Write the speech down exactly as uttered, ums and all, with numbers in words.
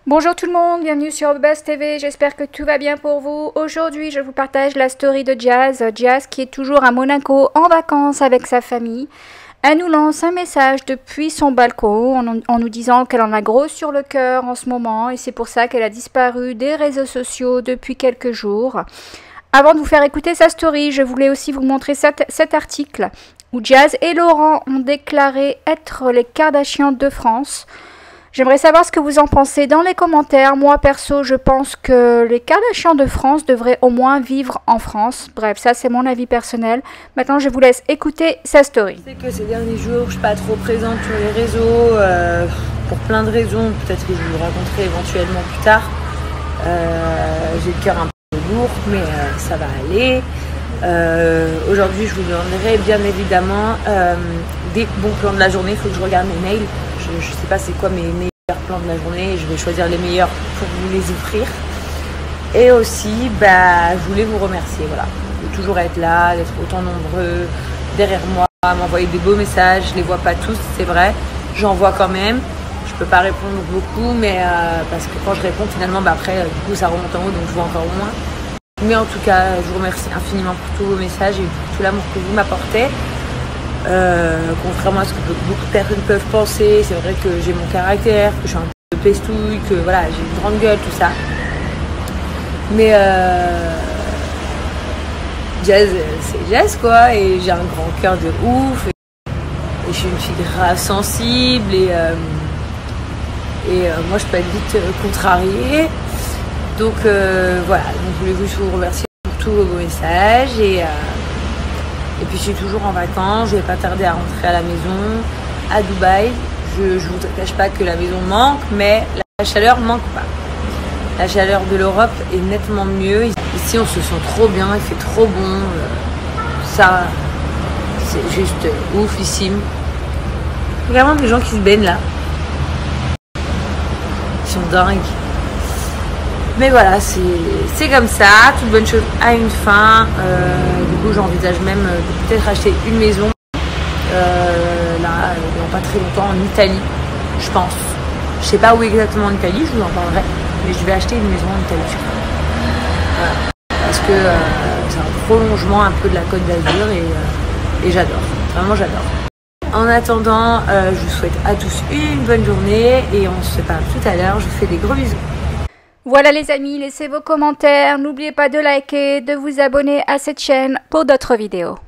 Bonjour tout le monde, bienvenue sur Buzz T V, j'espère que tout va bien pour vous. Aujourd'hui, je vous partage la story de Jazz. Jazz qui est toujours à Monaco en vacances avec sa famille. Elle nous lance un message depuis son balcon en, en nous disant qu'elle en a gros sur le cœur en ce moment et c'est pour ça qu'elle a disparu des réseaux sociaux depuis quelques jours. Avant de vous faire écouter sa story, je voulais aussi vous montrer cet, cet article où Jazz et Laurent ont déclaré être les Kardashians de France. J'aimerais savoir ce que vous en pensez dans les commentaires. Moi, perso, je pense que les Kardashians de France devraient au moins vivre en France. Bref, ça, c'est mon avis personnel. Maintenant, je vous laisse écouter sa story. Je sais que ces derniers jours, je ne suis pas trop présente sur les réseaux, euh, pour plein de raisons. Peut-être que je vous raconterai éventuellement plus tard. Euh, J'ai le cœur un peu lourd, mais euh, ça va aller. Euh, Aujourd'hui, je vous donnerai bien évidemment euh, des bons plans de la journée. Il faut que je regarde mes mails. Je ne sais pas c'est quoi mes meilleurs plans de la journée et je vais choisir les meilleurs pour vous les offrir. Et aussi, bah, je voulais vous remercier voilà, de toujours être là, d'être autant nombreux derrière moi, à m'envoyer des beaux messages. Je ne les vois pas tous, c'est vrai, j'en vois quand même. Je ne peux pas répondre beaucoup, mais euh, parce que quand je réponds, finalement, bah, après, du coup, ça remonte en haut, donc je vois encore moins. Mais en tout cas, je vous remercie infiniment pour tous vos messages et pour tout l'amour que vous m'apportez. Euh, contrairement à ce que beaucoup de personnes peuvent penser, c'est vrai que j'ai mon caractère, que je suis un peu pestouille, que voilà, j'ai une grande gueule, tout ça. Mais euh, Jazz, c'est Jazz quoi, et j'ai un grand cœur de ouf, et, et je suis une fille grave sensible, et, euh, et euh, moi je peux être vite euh, contrariée. Donc euh, voilà, donc je voulais vous remercier pour tous vos messages, et... Euh, Et puis je suis toujours en vacances, je vais pas tarder à rentrer à la maison, à Dubaï. Je ne vous cache pas que la maison manque, mais la chaleur manque pas. La chaleur de l'Europe est nettement mieux. Ici on se sent trop bien, il fait trop bon. Ça, c'est juste oufissime. Vraiment des gens qui se baignent là. Ils sont dingues. Mais voilà, c'est comme ça, toute bonne chose a une fin. Euh, du coup, j'envisage même de peut-être acheter une maison, euh, là, dans pas très longtemps, en Italie, je pense. Je sais pas où exactement en Italie, je vous en parlerai, mais je vais acheter une maison en Italie, je crois. Voilà. Parce que euh, c'est un prolongement un peu de la Côte d'Azur et, euh, et j'adore, vraiment j'adore. En attendant, euh, je vous souhaite à tous une bonne journée et on se parle tout à l'heure. Je vous fais des gros bisous. Voilà les amis, laissez vos commentaires, n'oubliez pas de liker, de vous abonner à cette chaîne pour d'autres vidéos.